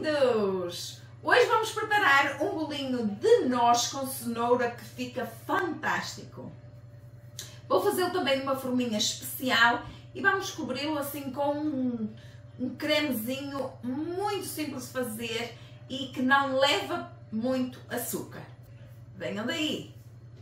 lindos! Hoje vamos preparar um bolinho de noz com cenoura que fica fantástico. Vou fazê-lo também numa forminha especial e vamos cobri-lo assim com um cremezinho muito simples de fazer e que não leva muito açúcar. Venham daí!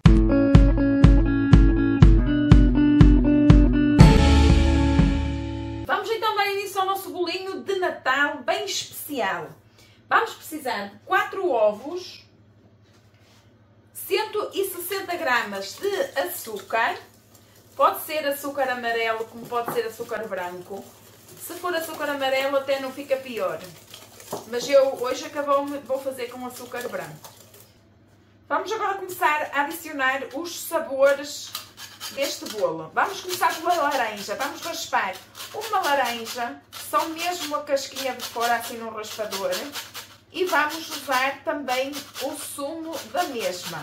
Vamos então dar início ao nosso bolinho de Natal bem especial. Vamos precisar de 4 ovos, 160 gramas de açúcar, pode ser açúcar amarelo como pode ser açúcar branco. Se for açúcar amarelo até não fica pior, mas eu hoje vou fazer com açúcar branco. Vamos agora começar a adicionar os sabores deste bolo. Vamos começar pela laranja, vamos raspar uma laranja, só mesmo a casquinha de fora assim no raspador, e vamos usar também o sumo da mesma.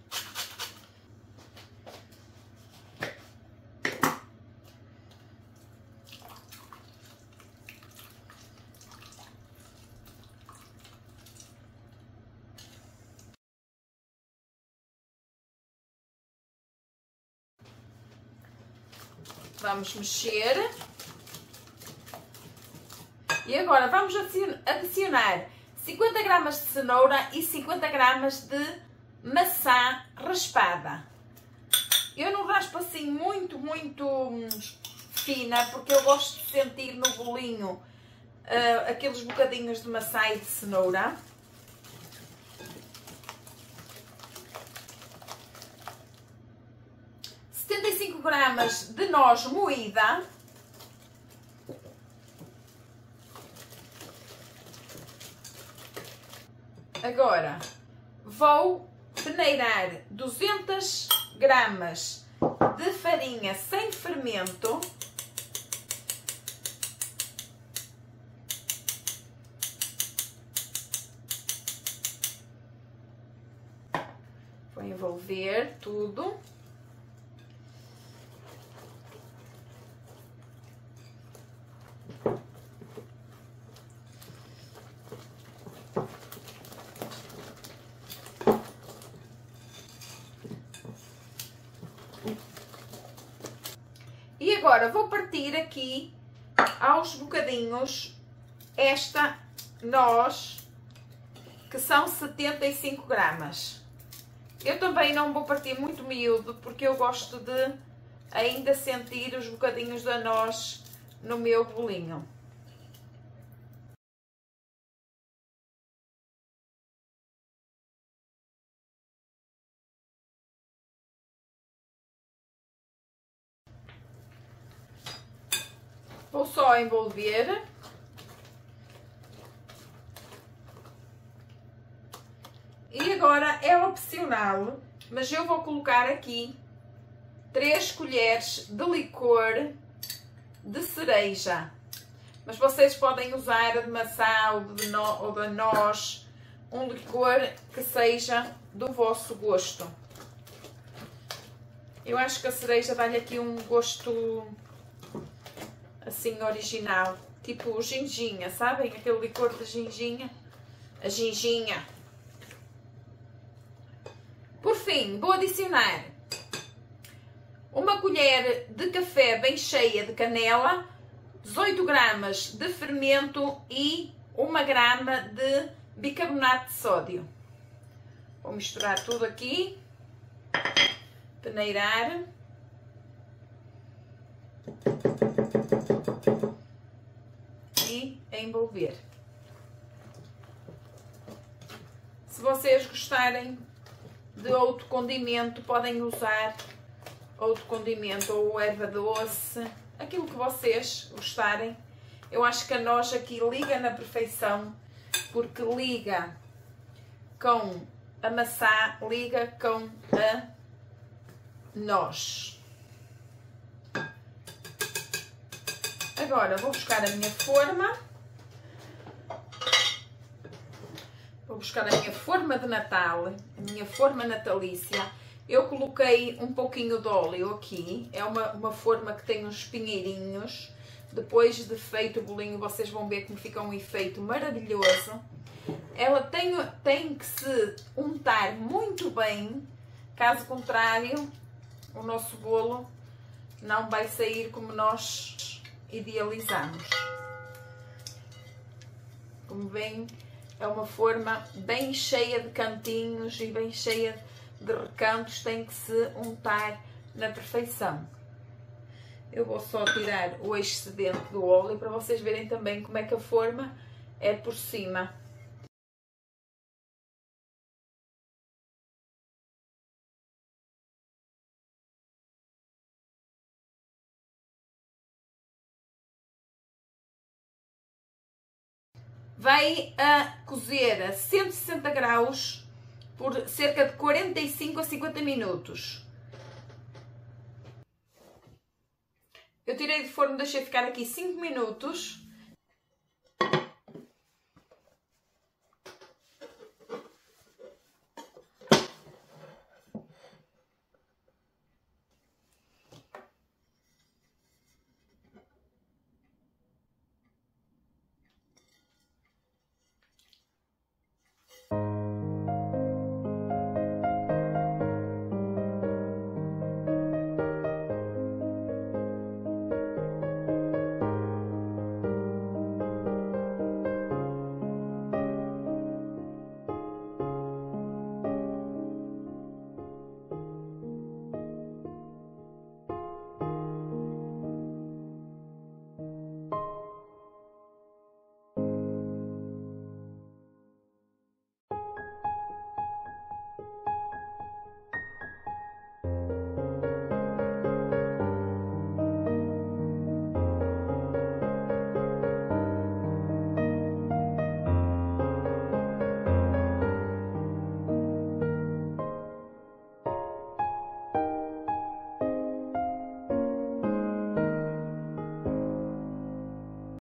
Vamos mexer. E agora vamos adicionar 50 gramas de cenoura e 50 gramas de maçã raspada. Eu não raspo assim muito fina, porque eu gosto de sentir no bolinho aqueles bocadinhos de maçã e de cenoura. Gramas de noz moída, agora vou peneirar 200 gramas de farinha sem fermento, vou envolver tudo. E agora vou partir aqui aos bocadinhos esta noz, que são 75 gramas. Eu também não vou partir muito miúdo, porque eu gosto de ainda sentir os bocadinhos da noz no meu bolinho. Vou só envolver. E agora é opcional, mas eu vou colocar aqui 3 colheres de licor de cereja. Mas vocês podem usar de maçã ou de noz, um licor que seja do vosso gosto. Eu acho que a cereja dá-lhe aqui um gosto assim original, tipo ginginha, sabem? Aquele licor de ginginha, a ginginha. Por fim, vou adicionar uma colher de café bem cheia de canela, 18 gramas de fermento e 1 grama de bicarbonato de sódio. Vou misturar tudo aqui, peneirar. E envolver. Se vocês gostarem de outro condimento, podem usar outro condimento, ou erva doce, aquilo que vocês gostarem. Eu acho que a noz aqui liga na perfeição, porque liga com a maçã, liga com a noz. Agora vou buscar a minha forma. Vou buscar a minha forma de Natal, a minha forma natalícia. Eu coloquei um pouquinho de óleo aqui. É uma forma que tem uns pinheirinhos. depois de feito o bolinho, vocês vão ver como fica um efeito maravilhoso. Ela tem que se untar muito bem, caso contrário, o nosso bolo não vai sair como nós idealizamos. Como veem, é uma forma bem cheia de cantinhos e bem cheia de recantos, tem que se untar na perfeição. Eu vou só tirar o excedente do óleo para vocês verem também como é que a forma é por cima. Vai a cozer a 160 graus por cerca de 45 a 50 minutos. Eu tirei do forno, deixei ficar aqui 5 minutos